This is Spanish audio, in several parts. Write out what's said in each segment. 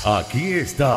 Aquí está.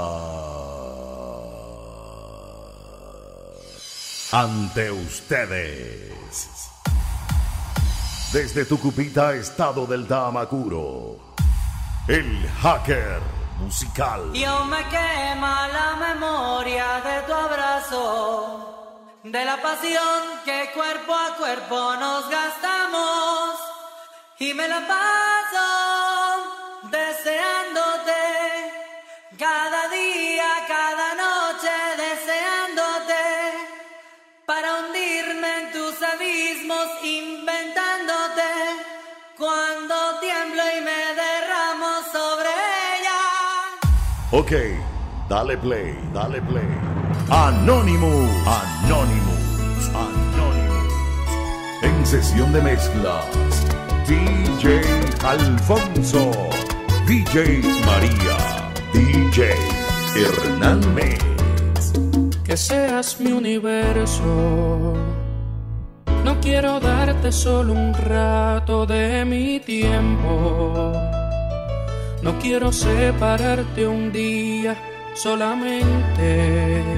Ante ustedes. Desde Tucupita, estado del Tamacuro. El hacker musical. Yo me quema la memoria de tu abrazo, de la pasión que cuerpo a cuerpo nos gastamos, y me la paso deseándote, cada día, cada noche deseándote, para hundirme en tus abismos inventándote, cuando tiemblo y me derramo sobre ella. Ok, dale play, dale play. Anonymous, Anonymous, Anonymous. En sesión de mezclas, DJ Alfonso, DJ María, DJ Hernán Mes. Que seas mi universo. No quiero darte solo un rato de mi tiempo. No quiero separarte un día solamente.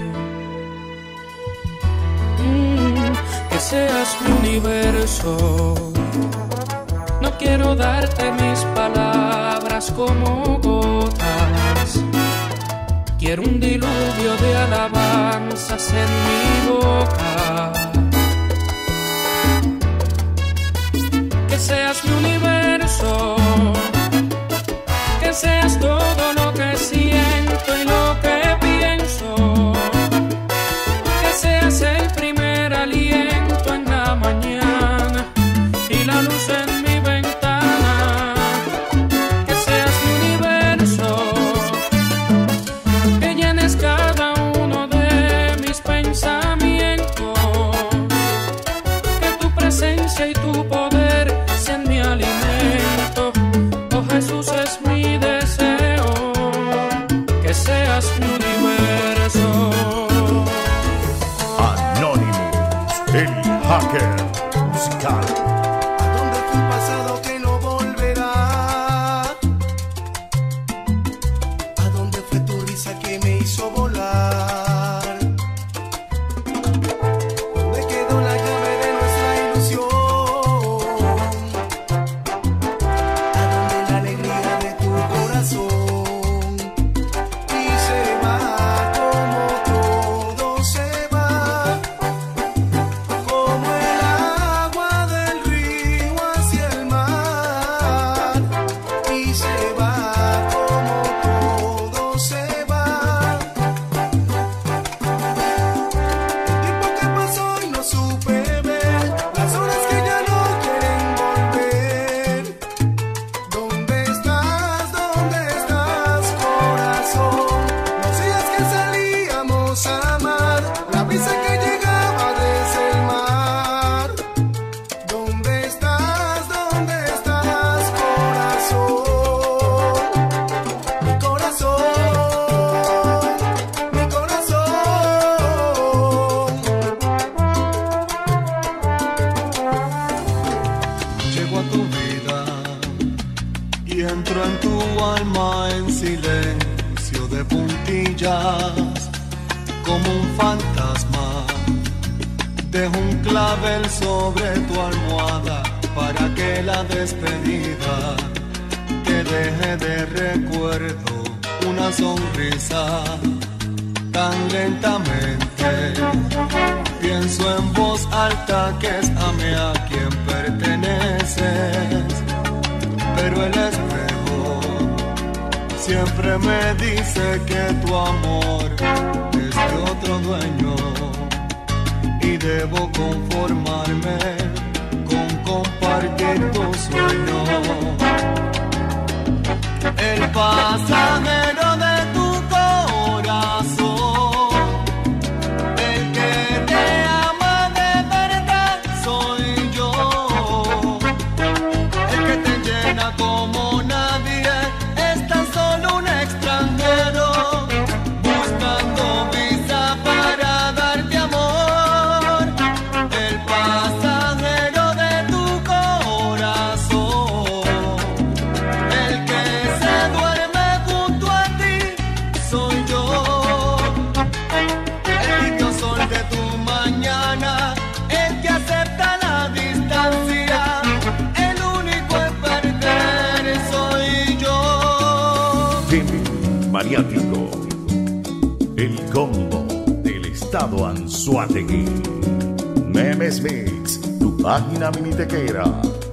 Que seas mi universo. No quiero darte mis palabras como gotas. Quiero un diluvio de alabanzas en mi boca. Que seas mi universo. Que seas todo lo que siento y lo que pienso. Que seas el primer aliento en la mañana y la luz en mi ventana. Que seas mi universo. Que llenes cada uno de mis pensamientos. Que tu presencia y tu poder sean mi alimento. Oh Jesús, es mi deseo que seas mi universo. Anonymous, el hacker musical. ¿A dónde fue el pasado que no volverá? ¿A dónde fue tu risa que me hizo volar? ¿Dónde quedó la llave de nuestra ilusión? ¿A dónde la alegría de tu corazón? Y se va como todo se va, como el agua del río hacia el mar. Y se va como todo se va. El tiempo que pasó y no supe ver, las horas que ya no quieren volver. ¿Dónde estás, corazón? Los días que salíamos a amar, la brisa que llegaba desde el mar. ¿Dónde estás, corazón? Mi corazón, mi corazón. Llego a tu vida y entro en tu alma en silencio de puntillas, como un fantasma. Dejo un clavel sobre tu almohada para que la despedida te deje de recuerdo una sonrisa. Tan lentamente pienso en voz alta que es a mí a quien perteneces, pero el espejo siempre me dice que tu amor es de otro dueño, y debo conformarme con compartir tu sueño. El pasajero de tu corazón, el que te ama de verdad soy yo, el que te llena como nadie, es tan solo un extranjero buscando visa para darte amor. El pasajero de tu corazón, el que se duerme junto Mariático. El combo del estado Anzoátegui. Memes Mix, tu página minitequera.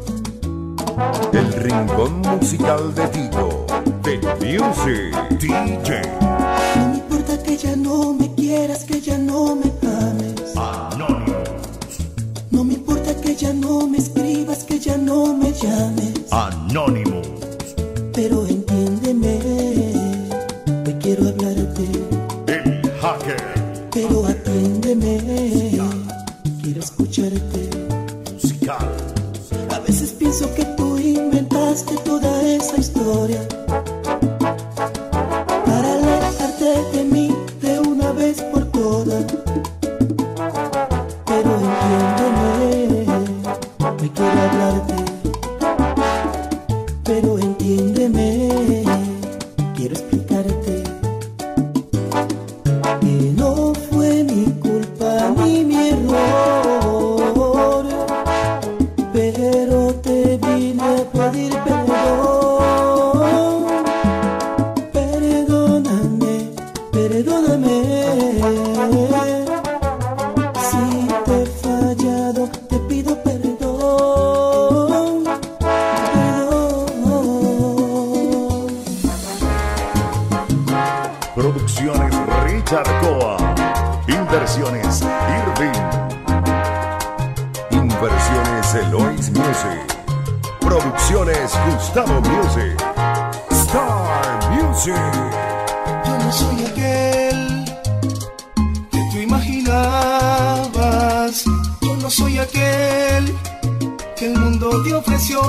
El rincón musical de Tito, The Music DJ. No me importa que ya no me quieras, que ya no me ames. Anonymous. No me importa que ya no me escribas, que ya no me llames. Anonymous. Pero entiéndeme, te quiero hablarte. El hacker Pero atiéndeme, quiero escucharte. musical. A veces pienso que tú inventaste toda esa historia para alejarte de mí de una vez por todas. Pero entiéndeme, me quiero hablarte. Pero entiéndeme, quiero explicarte que no fue mi culpa ni mi error, pero te vine a pedir perdón. Perdóname, perdóname. Si te he fallado, te pido perdón. Perdón. Producciones Richard Coa. Inversiones Irving. Inversiones Elois Music. Producciones Gustavo Music. Star Music. Yo no soy aquel que tú imaginabas. Yo no soy aquel que el mundo te ofreció,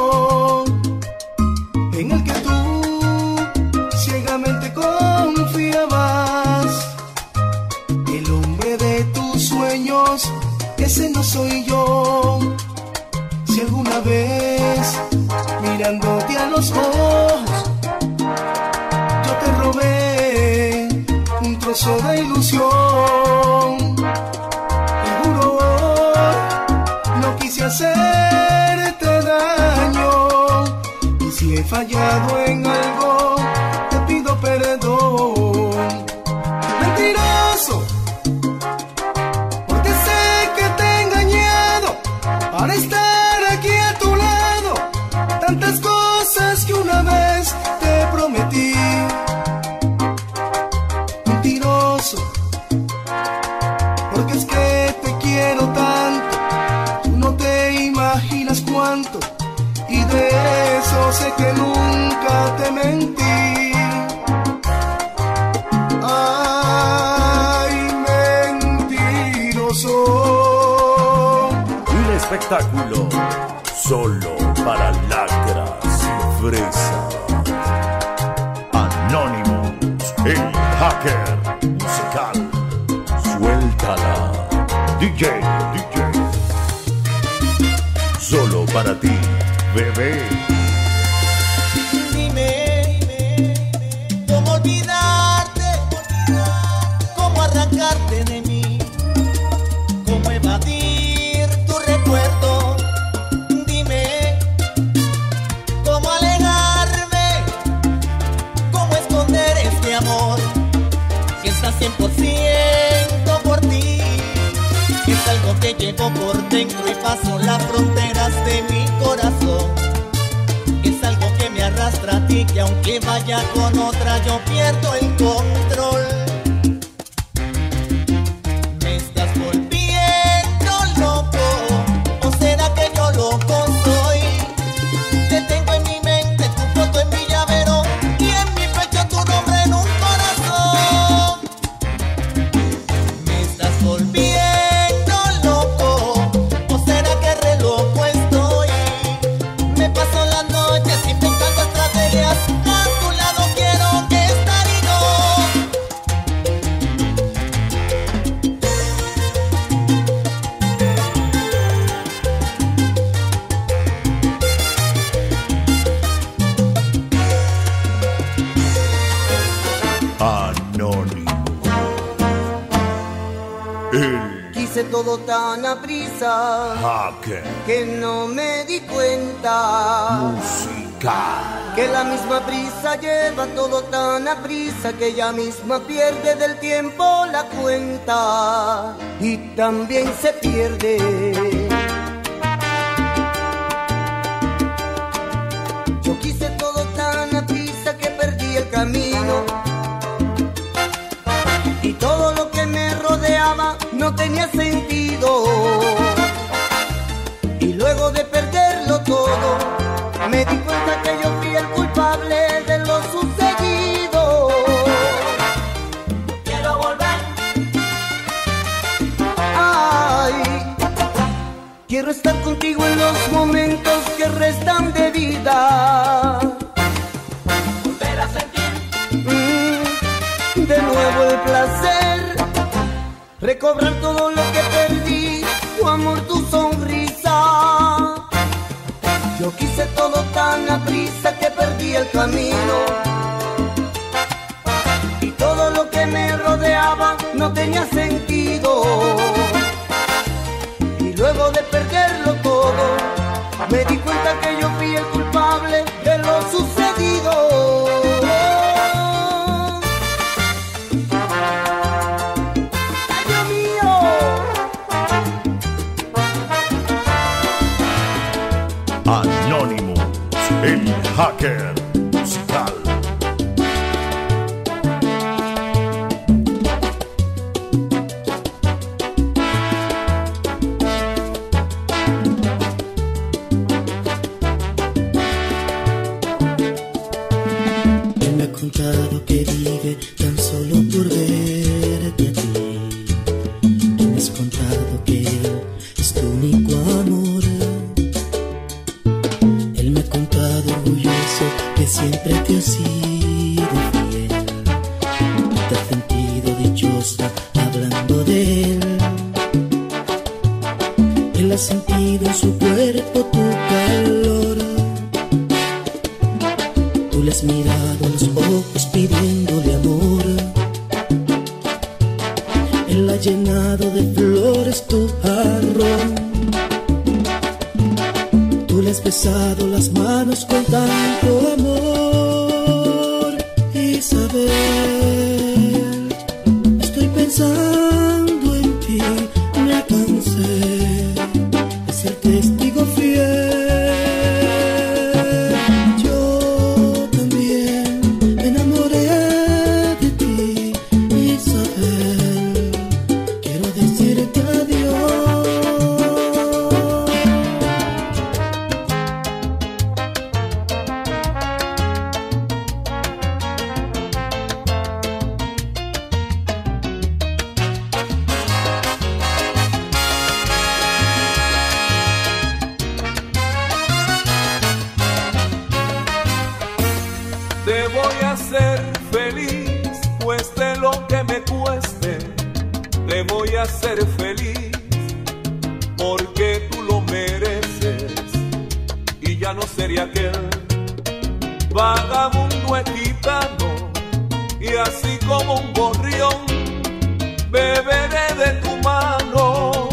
en el que tú ciegamente confiabas. El hombre de tus sueños, ese no soy yo. Si alguna vez mirándote a los ojos yo te robé un trozo de ilusión, te juro no quise hacerte daño, y si he fallado en algo te pido perdón. Mentiroso, porque sé que te he engañado para estar aquí a tu lado. Tantas cosas que una vez te prometí. Mentiroso, porque es que te quiero tanto, tú no te imaginas cuánto, y de eso sé que nunca te mentí. Ay, mentiroso. Un espectáculo solo para lacras y fresas. Anonymous, el hacker musical. Suéltala. DJ. Solo para ti, bebé. Dime, cómo olvidarte, cómo arrancarte de mí, cómo evadir tu recuerdo. Dime, cómo alejarme, cómo esconder este amor que está 100% por ti. Es algo que llevo por dentro y paso las fronteras de mi corazón. Es algo que me arrastra a ti, que aunque vaya con otra yo pierdo el control. Me estás volviendo loco, ¿o será que yo loco soy? Te tengo en mi mente, tu foto en mi llavero, y en mi pecho tu nombre en un corazón. Me estás volviendo loco, ¿o será que re loco estoy? Me paso las noches inventando estrategias, a tu lado quiero estar y no. Anónimo. El Quise todo tan aprisa hacker que no me di cuenta. musical. musical. Que la misma prisa lleva todo tan a prisa que ella misma pierde del tiempo la cuenta y también se pierde. Yo quise todo tan a prisa que perdí el camino y todo lo que me rodeaba no tenía sentido. Y luego de perderlo todo me di cuenta que yo fui el culpable de lo sucedido. Quiero volver. Ay, quiero estar contigo en los momentos que restan de vida. Volver a sentir De nuevo el placer, recobrar todo lo que perdí, tu amor, tu sonrisa. Yo quise todo tan a prisa que perdí el camino y todo lo que me rodeaba no tenía sentido. Y luego de perderlo todo me di cuenta que yo fui el culpable de lo sucedido. ¡Ay, Dios mío! Anonymous, el hacker musical. Él me ha contado que vive tan solo por verte a ti. Él me has contado que él es tu único amor. Él me ha contado orgulloso que siempre te has sido fiel. Te has sentido dichosa hablando de él. Él ha sentido en su cuerpo tu calor. Tú le has mirado a los ojos pidiéndole amor. Él ha llenado de flores tu jarrón. Tú le has besado las manos con tanto amor. Isabel, estoy pensando en ti, me cansé de ser testigo fiel. Yo también me enamoré de ti, Isabel. Quiero decirte adiós. Te voy a hacer feliz, cueste lo que me cueste. Te voy a hacer feliz, porque tú lo mereces. Y ya no sería aquel vagabundo gitano, y así como un gorrión beberé de tu mano.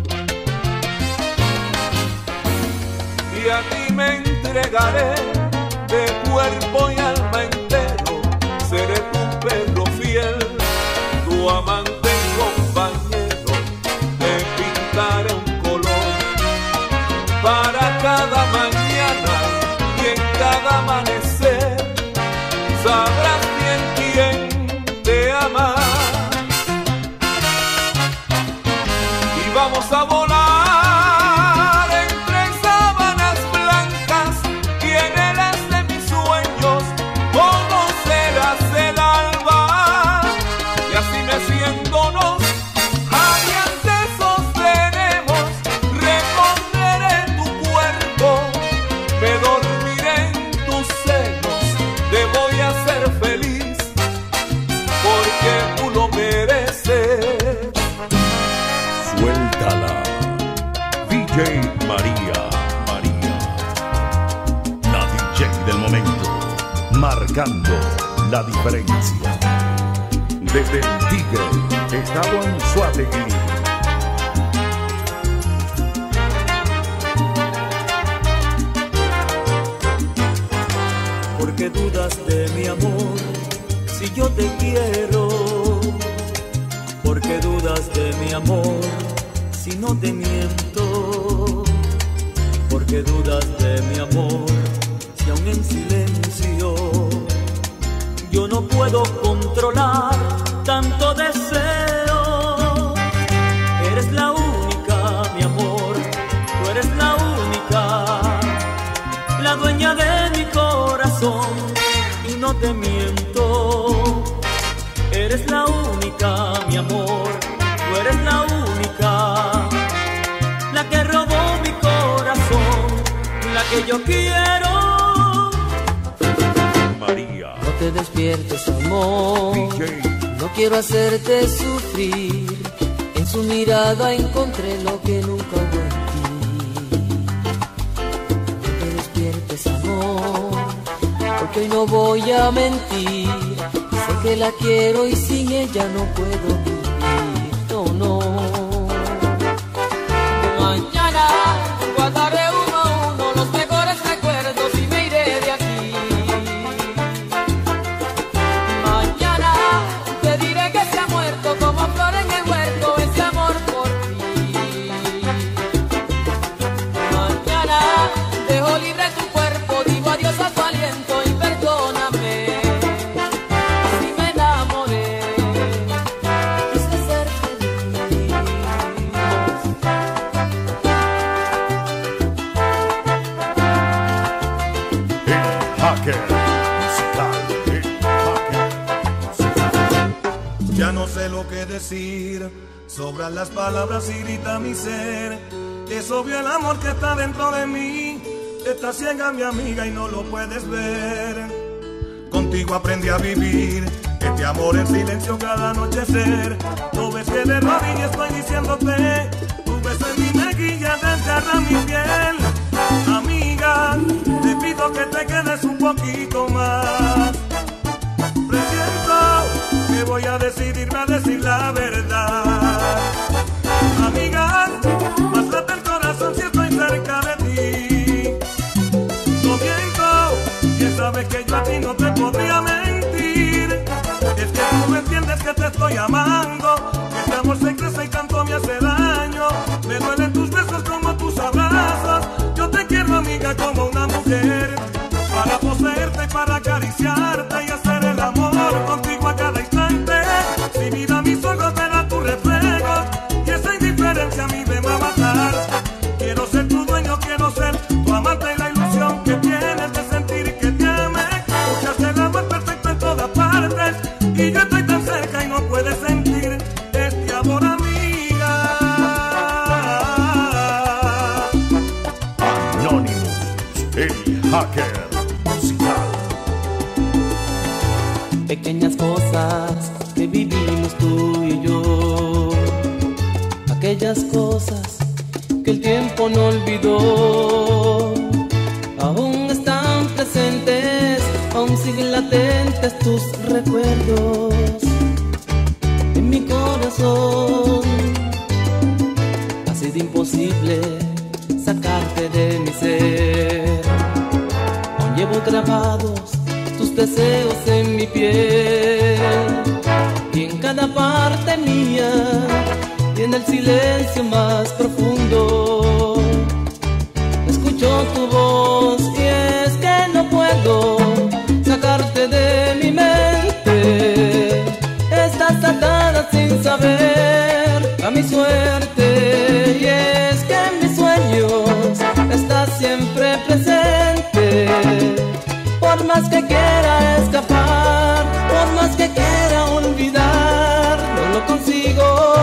Y a ti me entregaré de cuerpo y alma entero. Seré tu perro fiel, tu amante y compañero. Te pintaré un color para cada mañana y en cada amanecer. Sabrás bien quién te ama. Y vamos a volar DJ María, la DJ del momento, marcando la diferencia. Desde el Tigre, estado en Suátegui. ¿Por qué dudas de mi amor si yo te quiero? ¿Por qué dudas de mi amor si no te miento? ¿Por qué dudas de mi amor si aún en silencio yo no puedo controlar tanto deseo? Eres la única, mi amor, tú eres la única, la dueña de mi corazón, y no te miento. Eres la única, mi amor, tú eres la única, la que robó mi corazón, la que yo quiero. María. No te despiertes, amor, DJ. no quiero hacerte sufrir. En su mirada encontré lo que nunca hubo en ti. No te despiertes, amor, porque hoy no voy a mentir. Sé que la quiero y sin ella no puedo vivir. No, no. Mañana guardaré uno a uno los mejores recuerdos y me iré de aquí. Mañana te diré que se ha muerto como flor en el huerto ese amor por ti. Mañana dejo libre tu cuerpo, digo adiós a tu aliento y perdóname. Si me enamoré, quise ser feliz. El hacker musical. El hacker musical. Ya no sé lo que decir, sobran las palabras y grita mi ser. Es obvio el amor que está dentro de mí, está ciega mi amiga y no lo puedes ver. Contigo aprendí a vivir este amor en silencio cada anochecer. No ves que de rodillas estoy diciéndote, tu beso en mi mejilla desgarra mi piel. Amiga, te pido que te quedes un poquito más. Presiento que voy a decidirme a decir la verdad. Amiga, más late el corazón si estoy cerca de ti. No miento, que sabes que yo a ti no te podría mentir. Es que tú me entiendes que te estoy amando, que este amor se crece y tanto me hace daño. Me duelen tus besos como tus abrazos. Yo te quiero, amiga, como una mujer, para poseerte y para acariciarte y hacer el amor contigo a cada instante. Si vida mis ojos verá tu reflejo y esa indiferencia a mí me va a matar. Quiero ser tu dueño, quiero ser tu amante y la ilusión que tienes de sentir que te ame. Buscas el amor perfecto en todas partes y yo estoy tan cerca y no puedes sentir este amor, amiga. Anonymous, el hacker musical. Pequeñas cosas que vivimos tú y yo, aquellas cosas que el tiempo no olvidó, aún están presentes, aún siguen latentes tus recuerdos en mi corazón. Ha sido imposible sacarte de mi ser, aún llevo grabados tus deseos en mi piel y en cada parte mía y en el silencio más profundo escucho tu voz y es que no puedo sacarte de mi mente. Estás atada sin saber a mi suerte y es que en mis sueños estás siempre presente. Por más que quiera escapar, por más que quiera olvidar, no lo consigo.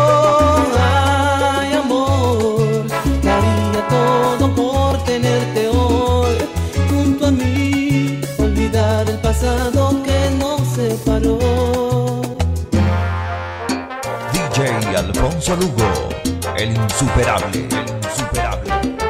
Ay, amor, daría todo por tenerte hoy junto a mí, olvidar el pasado que nos separó. DJ Alfonso Lugo, el insuperable, el insuperable.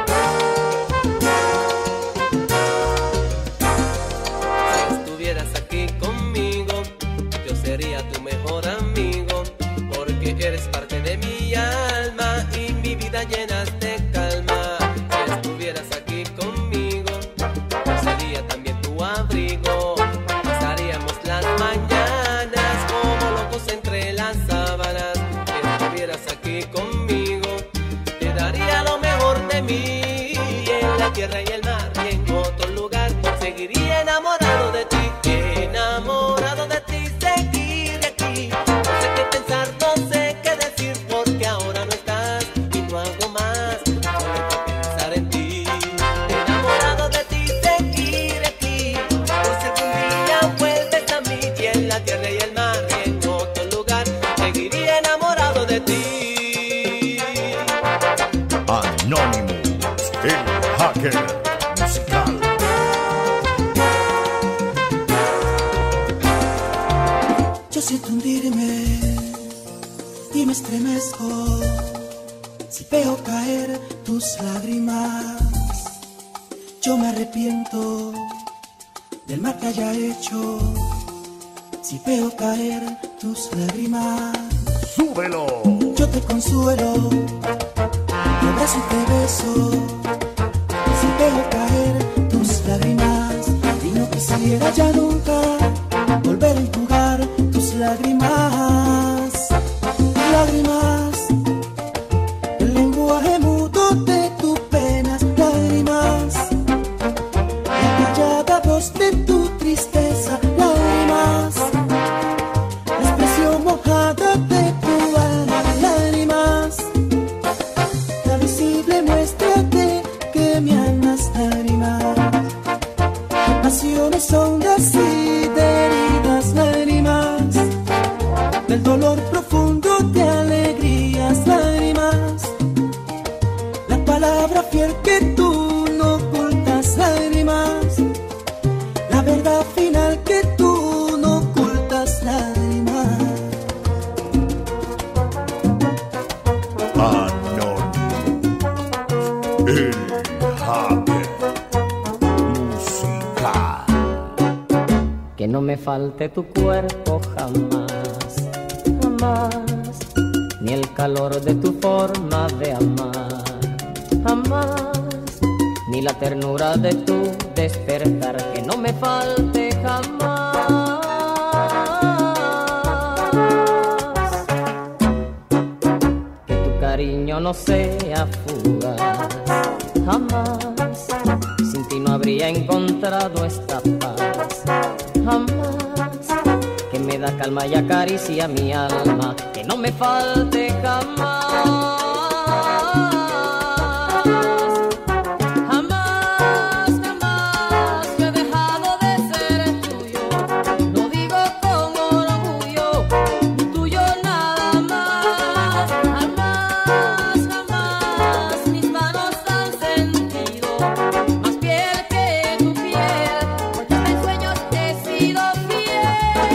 Eres parte de mi alma y mi vida llenas de calma. Si estuvieras aquí conmigo, yo sería también tu abrigo. Hacker Musical. Yo siento hundirme y me estremezco si veo caer tus lágrimas. Yo me arrepiento del mal que haya hecho si veo caer tus lágrimas. ¡Súbelo! Yo te consuelo, te abrazo y te beso si veo caer tus lágrimas. Y no quisiera ya nunca volver a enjugar tus lágrimas. Lágrimas, el lenguaje mudo de tus penas. Lágrimas, la callada voz de tu tristeza. Lágrimas, la expresión mojada de tu alma. Lágrimas, la visible muestra de que me amas. Lágrimas, pasiones hondas y de heridas. Lágrimas, del dolor profundo de alegrías. Lágrimas, la palabra fiel que tú no ocultas. Lágrimas, la verdad final que tú no ocultas. Lágrimas. Anónimo. El Hacker Musical. Que no me falte tu cuerpo jamás, jamás, ni el calor de tu forma de amar, jamás, ni la ternura de tu despertar, que no me falte jamás. Que tu cariño no sea fugaz, jamás, sin ti no habría encontrado esta paz, jamás, que me da calma y acaricia mi alma, que no me falte jamás. Jamás, jamás yo he dejado de ser tuyo, lo digo con orgullo, tuyo nada más. Jamás, jamás mis manos han sentido más piel que tu piel, porque hasta en sueños he sido fiel.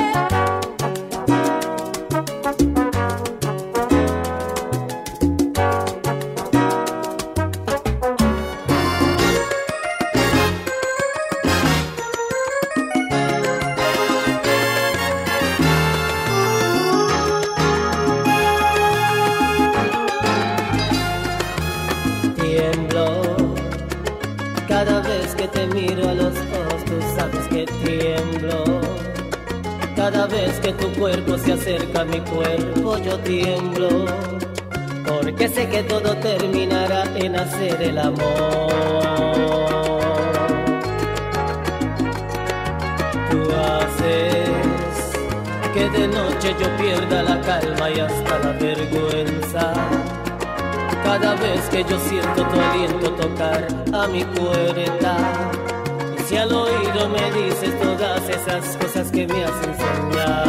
Tiemblo cada vez que te miro a los ojos, tú sabes que tiemblo. Cada vez que tu cuerpo se acerca a mi cuerpo, yo tiemblo, porque sé que todo terminará en hacer el amor. Tú haces que de noche yo pierda la calma y hasta la vergüenza. Cada vez que yo siento tu aliento tocar a mi puerta, y si al oído me dices todas esas cosas que me hacen soñar,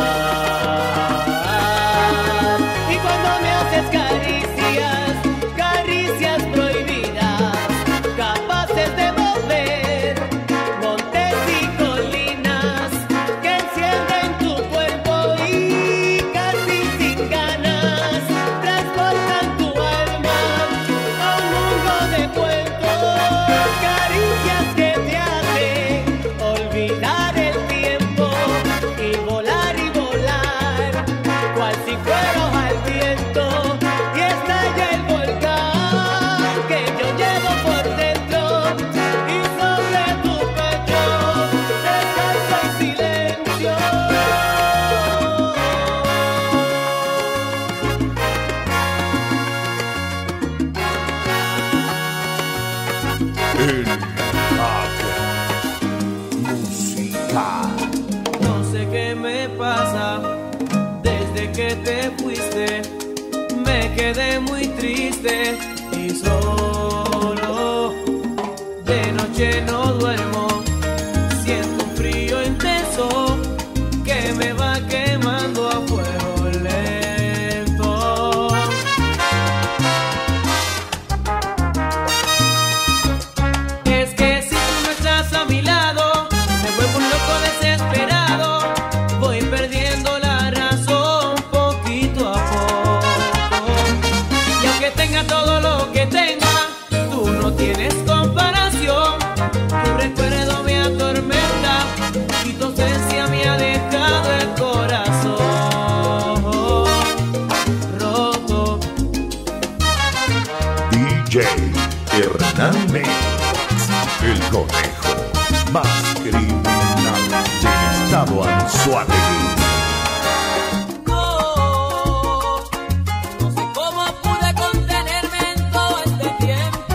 y cuando me haces caricias, caricias prohibidas, capaces de mover montes y colinas, que encienden tu cuerpo y casi sin ganas transportan tu alma a un mundo de cuentos, caricias que te hacen olvidar el tiempo y volar, cual si fueras al viento, y estalla el volcán que yo llevo por dentro, y sobre tu pecho descansa en silencio. El Hacker Musical. No sé qué me pasa, desde que te fuiste, me quedé muy triste y solo. De noche no duermo, siento un frío intenso que me va quemando a fuego lento. conejo más criminal del estado Anzoátegui. No sé cómo pude contenerme en todo este tiempo.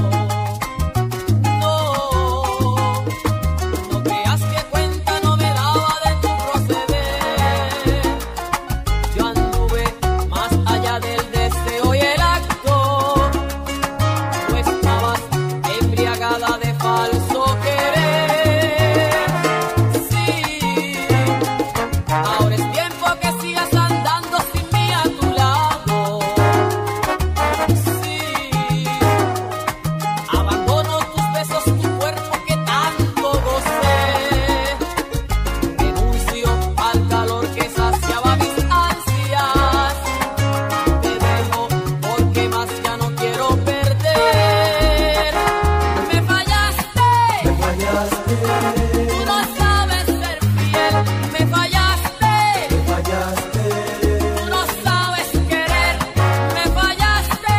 No creas que cuenta no me daba de tu proceder. Yo anduve más allá del deseo y el acto. Tú estabas embriagada de falso querer. Sí, ahora es tiempo que sigas andando sin mí a tu lado. Sí, abandono tus besos, tu cuerpo que tanto gocé. Renuncio al calor que saciaba mis ansias. Te dejo porque más ya no quiero perder. Me fallaste. Tú no sabes ser fiel. Me fallaste. Tú no sabes querer. Me fallaste.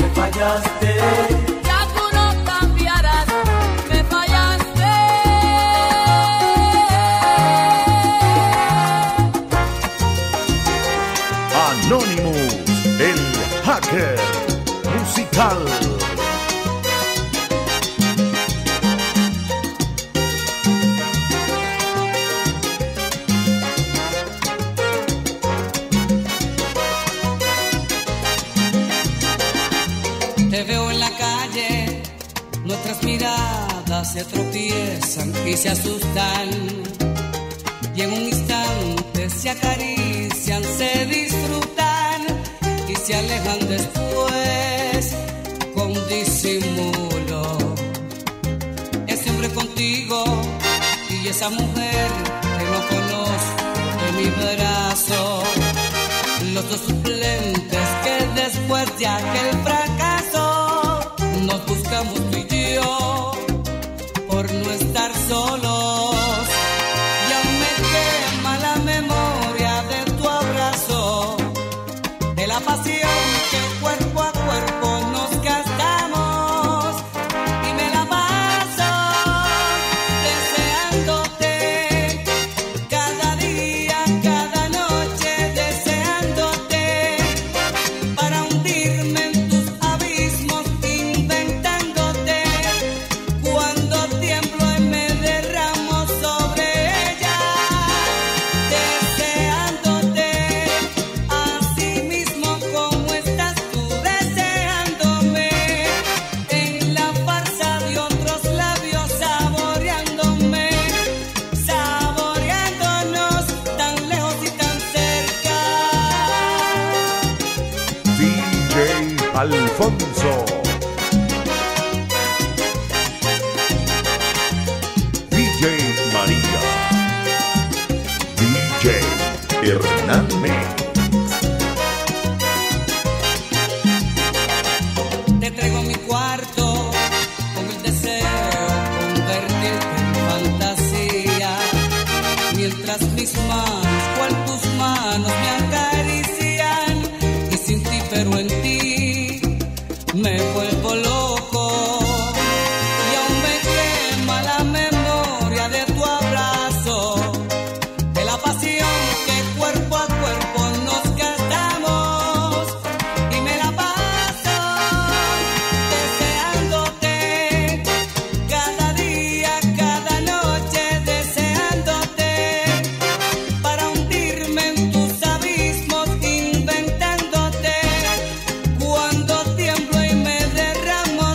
Ya tú no cambiarás. Me fallaste. Anonymous, el hacker musical. Te veo en la calle, nuestras miradas se tropiezan y se asustan. Y en un instante se acarician, se disfrutan y se alejan después con disimulo. Ese hombre contigo y esa mujer que no conozco de mi brazo. Los dos suplentes que después de aquel fracaso nos buscamos tú y yo por no estar solos. Y aún me quema la memoria de tu abrazo, de la pasión que cuerpo a cuerpo nos gastamos. Y me la paso deseándote cada día, cada noche, deseándote para hundirme en tus abismos, inventándote. Cuando tiemblo y me derramo sobre ella, deseándote, así mismo como estás tú deseándome, en la farsa de otros labios saboreándome, saboreándonos tan lejos y tan cerca. DJ Alfonso. DJ María. DJ Hernán Te traigo mi cuarto con el deseo convertirte en fantasía, mientras mis manos, cual tus manos me acarician, y sin ti pero en ti me vuelvo loco. Y aún me quema la memoria de tu abrazo, de la pasión que cuerpo a cuerpo nos gastamos. Y me la paso deseándote cada día, cada noche, deseándote para hundirme en tus abismos, inventándote. Cuando tiemblo y me derramo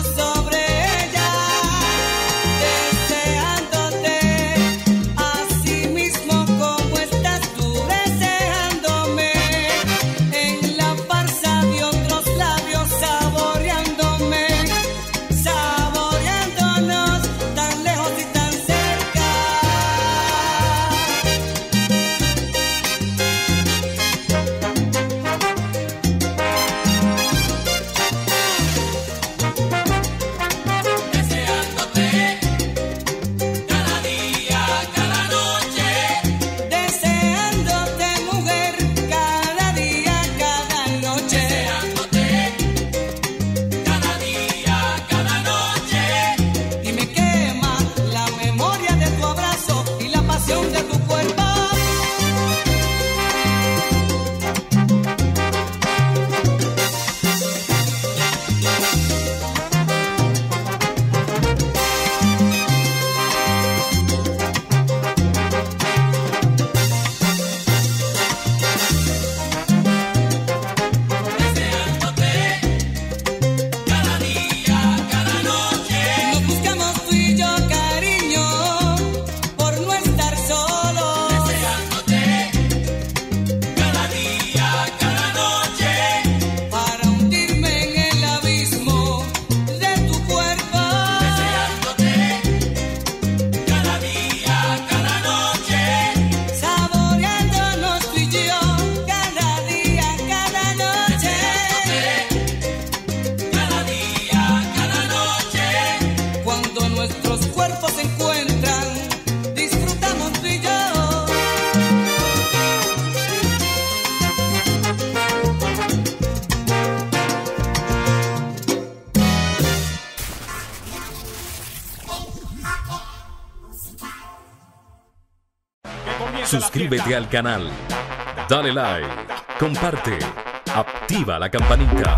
Suscríbete al canal, dale like, comparte, activa la campanita.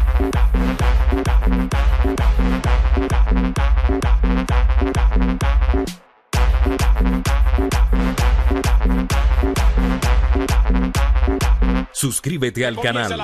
Suscríbete al canal.